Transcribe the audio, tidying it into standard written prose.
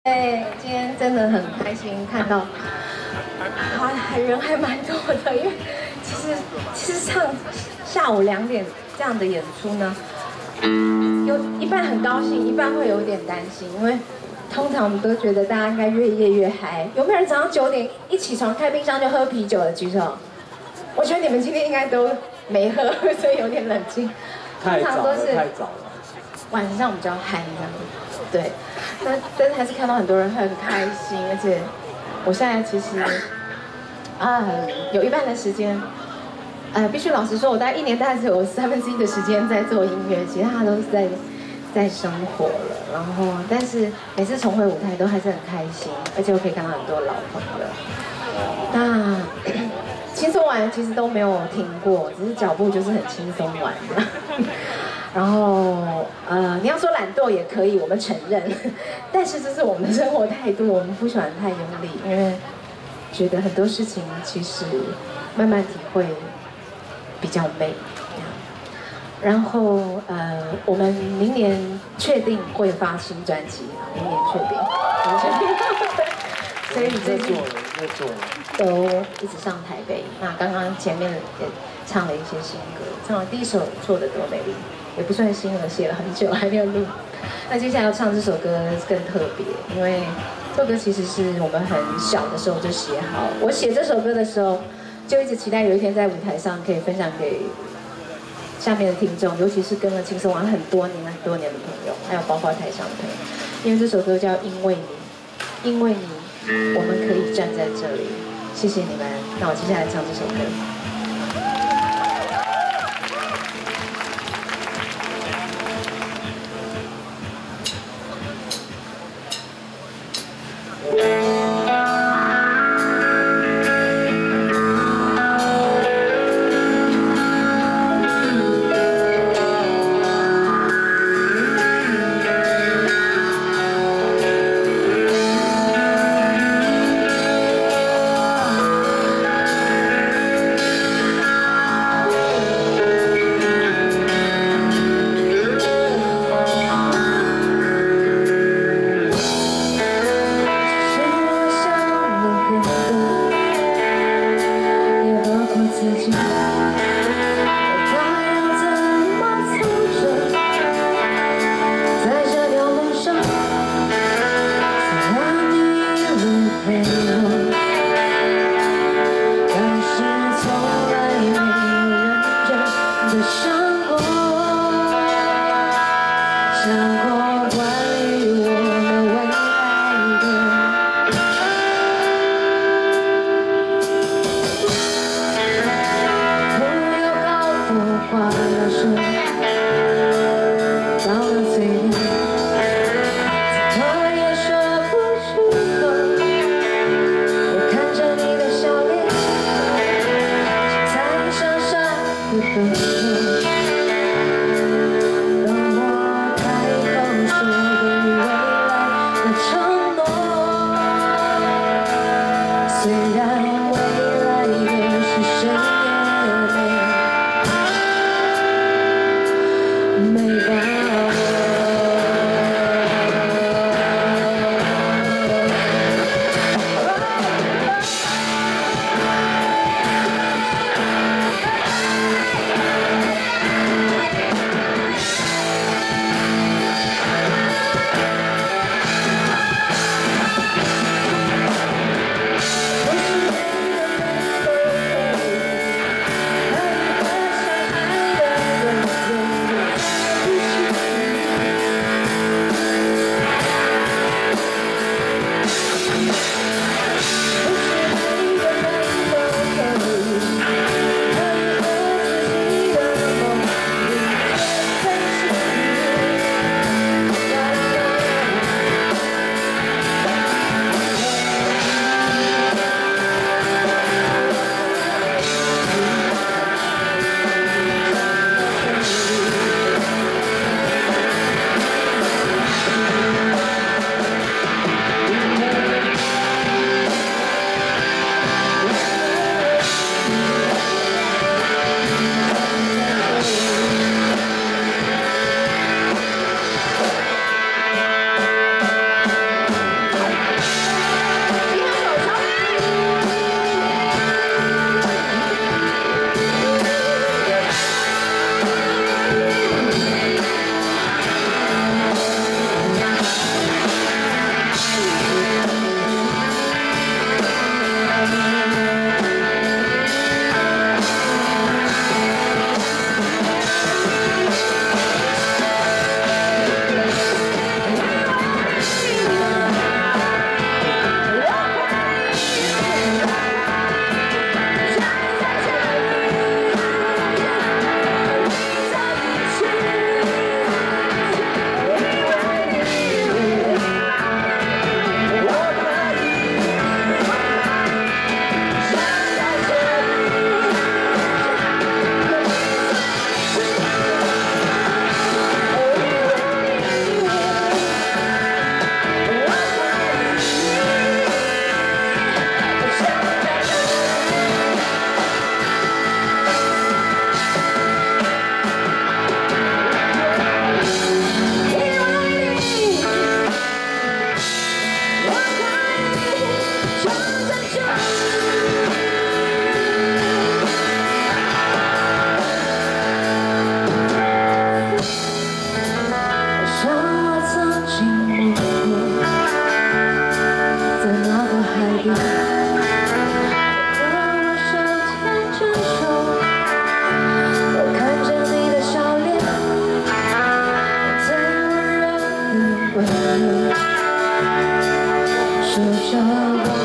对，今天真的很开心看到，人还蛮多的，因为其实下午2点这样的演出呢，有一半很高兴，一半会有点担心，因为通常我们都觉得大家应该越夜越嗨。有没有人早上9点一起床开冰箱就喝啤酒的？举手。我觉得你们今天应该都没喝，所以有点冷静。 太早了，太早了。 晚上比较嗨这样子，对。但是还是看到很多人很开心，而且我现在其实有一半的时间，必须老实说，我大概1年大概只有1/3的时间在做音乐，其他都是在生活了。然后，但是每次重回舞台都还是很开心，而且我可以看到很多老朋友。那轻松玩其实都没有停过，只是脚步就是很轻松玩的。然后你要说懒惰也可以，我们承认，但是这是我们的生活态度，我们不喜欢太用力，因为觉得很多事情其实慢慢体会比较美。然后我们明年确定会发新专辑，明年确定，所以最近都一直上台北。那刚刚前面也唱了一些新歌，唱了第一首《错的多美丽》。也不算新了，写了很久还没有录。那接下来要唱这首歌更特别，因为这首歌其实是我们很小的时候就写好。我写这首歌的时候，就一直期待有一天在舞台上可以分享给下面的听众，尤其是跟了轻松玩很多年的朋友，还有包括台上的朋友。因为这首歌叫《因为你》，因为你，我们可以站在这里。谢谢你们。那我接下来唱这首歌。 说着。